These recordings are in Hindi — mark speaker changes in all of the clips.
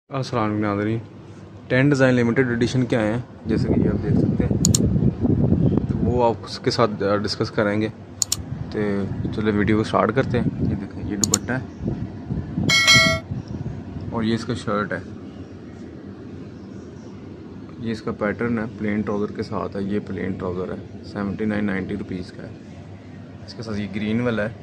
Speaker 1: अस्सलाम वालेकुम नाज़रीन, 10 डिज़ाइन लिमिटेड एडिशन के आए हैं, जैसे कि आप देख सकते हैं। तो वो आप उसके साथ डिस्कस करेंगे। तो चलो वीडियो को स्टार्ट करते हैं। ये देखें, ये दुपट्टा है और ये इसका शर्ट है। ये इसका पैटर्न है, प्लेन ट्राउज़र के साथ है। ये प्लेन ट्राउज़र है, 79-90 रुपीज़ का है। इसके साथ ये ग्रीन वाला है।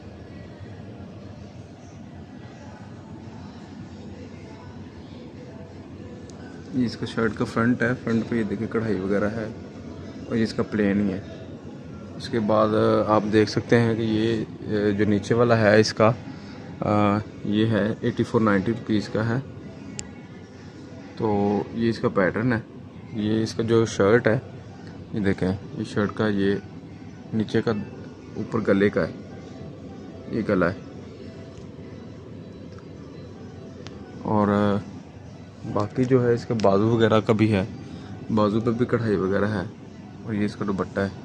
Speaker 1: ये इसका शर्ट का फ्रंट है। फ्रंट पे ये देखिए कढ़ाई वगैरह है और ये इसका प्लेन ही है। उसके बाद आप देख सकते हैं कि ये जो नीचे वाला है इसका ये है 84-90 रुपीज़ का है। तो ये इसका पैटर्न है। ये इसका जो शर्ट है, ये देखें, ये शर्ट का ये नीचे का ऊपर गले का है, ये गला है। और बाकी जो है इसके बाजू वगैरह का भी है, बाजू पे भी कढ़ाई वगैरह है। और ये इसका दुपट्टा है।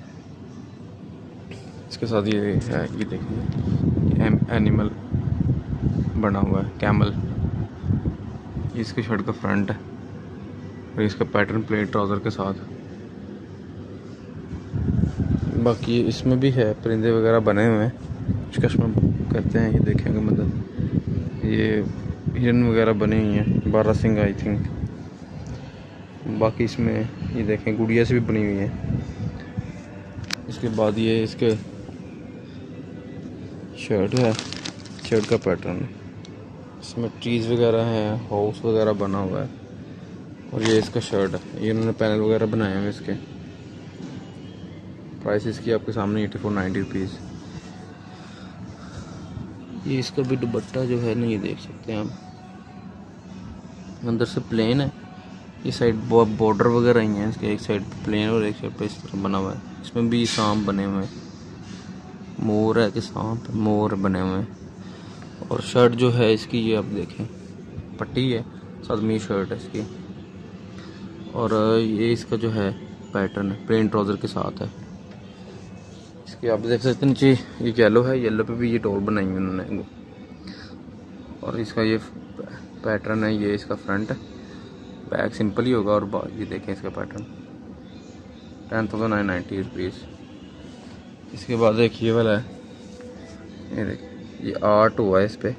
Speaker 1: इसके साथ ये है, ये देखिए एनिमल बना हुआ है, कैमल। ये इसके शर्ट का फ्रंट है और इसका पैटर्न प्लेन ट्राउज़र के साथ। बाकी इसमें भी है, परिंदे वगैरह बने हुए हैं, कुछ कस्टमर कहते हैं, ये देखेंगे मतलब ये हिरन वगैरह बनी हुई हैं, 12 सिंह आई थिंक। बाकी इसमें ये देखें गुड़िया से भी बनी हुई है। इसके बाद ये इसके शर्ट है, शर्ट का पैटर्न है। इसमें ट्रीज वगैरह हैं, हाउस वगैरह बना हुआ है। और ये इसका शर्ट है, ये उन्होंने पैनल वगैरह बनाए हैं इसके। प्राइस इसकी आपके सामने 84-90 रुपीज़। ये इसका भी दुपट्टा जो है ना, ये देख सकते हैं आप, अंदर से प्लेन है। ये साइड बॉर्डर वगैरह ही है इसके, एक साइड प्लेन और एक साइड पे इस तरह बना हुआ है। इसमें भी सांप बने हुए हैं, मोर है कि सांप, मोर बने हुए हैं। और शर्ट जो है इसकी, ये आप देखें पट्टी है, सदमी शर्ट है इसकी। और ये इसका जो है पैटर्न है, प्लेन ट्राउज़र के साथ है। इसके आप देख सकते हैं नीचे ये येलो है, येलो पे भी ये डोर बनाई हुई उन्होंने। और इसका ये पैटर्न है, ये इसका फ्रंट है। बैक सिंपल ही होगा। और ये देखें इसका पैटर्न 10,990 रुपीज़। इसके बाद एक ये वाला है, ये देखिए, ये आर्ट हुआ है इस पर।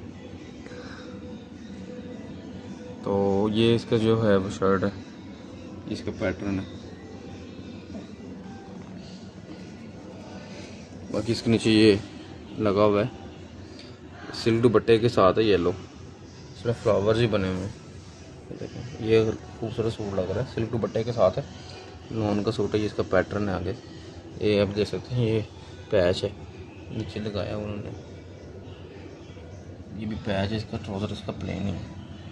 Speaker 1: तो ये इसका जो है वो शर्ट है, इसका पैटर्न है। बाकी इसके नीचे ये लगा हुआ है, सिल्क दुपट्टे के साथ है, येलो। इसमें फ्लावर्स ही बने हुए हैं, ये देखें, ये खूबसूरत सूट लग रहा है, सिल्क दुपट्टे के साथ है, लॉन का सूट है। ये इसका पैटर्न है आगे, ये आप देख सकते हैं, ये पैच है नीचे लगाया उन्होंने। ये भी पैच है, इसका ट्राउज़र इसका प्लेन है।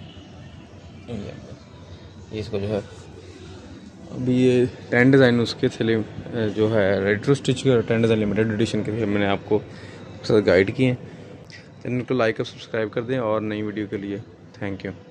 Speaker 1: ये इसका जो है अभी ये 10 डिज़ाइन उसके थे जो है रेडी टू स्टिच के 10 डिज़ाइन लिमिटेड एडिशन के, मैंने आपको साथ गाइड किए हैं। चैनल को लाइक और सब्सक्राइब कर दें और नई वीडियो के लिए थैंक यू।